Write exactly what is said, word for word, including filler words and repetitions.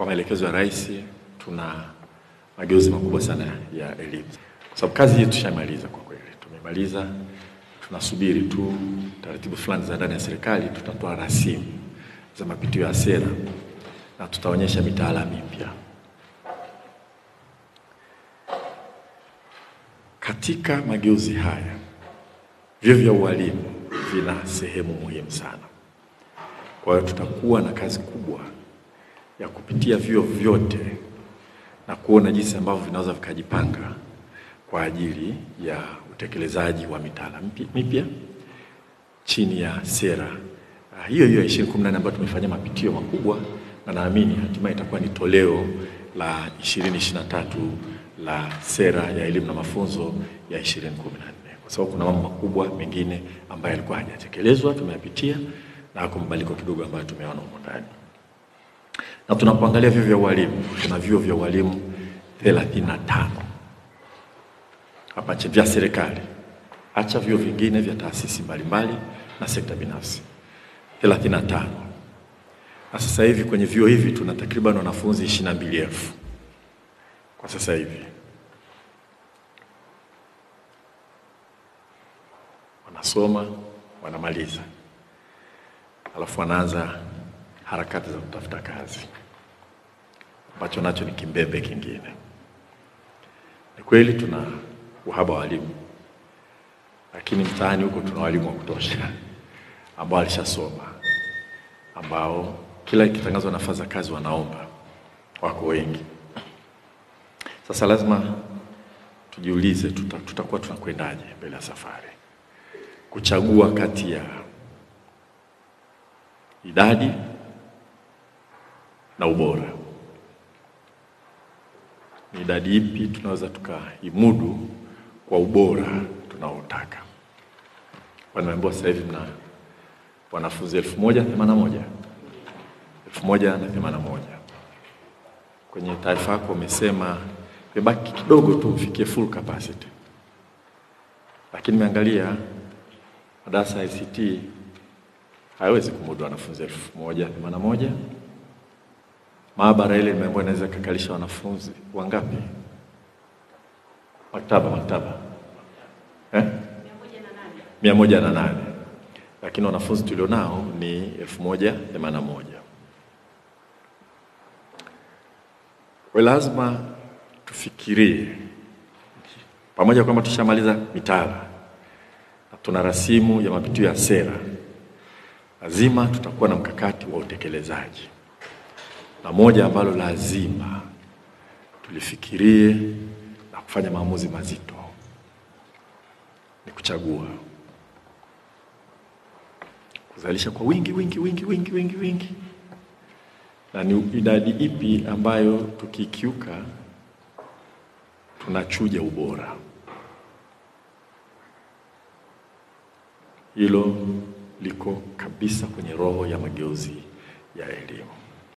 maelekezo ya Rais tuna mageuzi makubwa sana ya elimu. Kwa sababu kazi hii tushamaliza kwa kweli. Tumemaliza, tunasubiri tu taratibu fulani za ndani ya serikali, tutatoa rasimu za mapitio ya sera na tutaonyesha mitaala mipya. Katika mageuzi haya, vyuo vya ualimu vina sehemu muhimu sana. Kwa hiyo tutakuwa na kazi kubwa ya kupitia vyuo vyote na kuona jinsi ambavyo vinaweza vikajipanga kwa ajili ya utekelezaji wa mitaala mipya chini ya sera hiyo hiyo ya ishirini kumi na nane ambayo tumefanya mapitio makubwa, na naamini hatimaye itakuwa ni toleo la ishirini ishirini na tatu la sera ya elimu na mafunzo ya ishirini kumi na nne, kwa sababu kuna mambo makubwa mengine ambayo yalikuwa hayatekelezwa tumeyapitia na kuna mabadiliko kidogo ambayo tumeona huko ndani. Na tunapoangalia vyuo vya ualimu, tuna vyuo vya ualimu thelathini na tano hapa vya serikali, acha vyuo vingine vya taasisi mbalimbali na sekta binafsi, thelathini na tano. Na sasa hivi kwenye vyuo hivi tuna takriban wanafunzi ishirini na mbili elfu kwa sasa hivi. Wanasoma, wanamaliza, alafu wanaanza harakati za kutafuta kazi, ambacho nacho ni kimbembe kingine. Ni kweli tuna uhaba wa walimu, lakini mtaani huko tuna walimu wa kutosha ambao walishasoma, ambao kila ikitangazwa nafasi za kazi wanaomba, wako wengi. Sasa lazima tujiulize tuta, tutakuwa tunakwendaje mbele ya safari, kuchagua kati ya idadi na ubora. Ni idadi ipi tunaweza tukaimudu kwa ubora tunaotaka? Wanaambiwa sasa hivi mna wanafunzi elfu moja themanini na moja elfu moja na themanini na moja. Kwenye taarifa yako umesema imebaki kidogo tu ufikie full capacity, lakini nimeangalia madarasa ya I C T haiwezi kumudu wanafunzi elfu moja themanini na moja. Maabara ile nimeambiwa inaweza kukalisha wanafunzi wangapi? Maktaba maktaba eh mia moja na nane, lakini wanafunzi tulionao ni elfu moja themanini na moja. Kwa lazima tufikirie, pamoja kwamba tushamaliza mitaala na tuna rasimu ya mapitio ya sera, lazima tutakuwa na mkakati wa utekelezaji. Na moja ambalo lazima tulifikirie na kufanya maamuzi mazito ni kuchagua kuzalisha kwa wingi wingi wingi wingi wingi wingi, na ni idadi ipi ambayo tukikiuka tunachuja ubora. Hilo liko kabisa kwenye roho ya mageuzi ya elimu.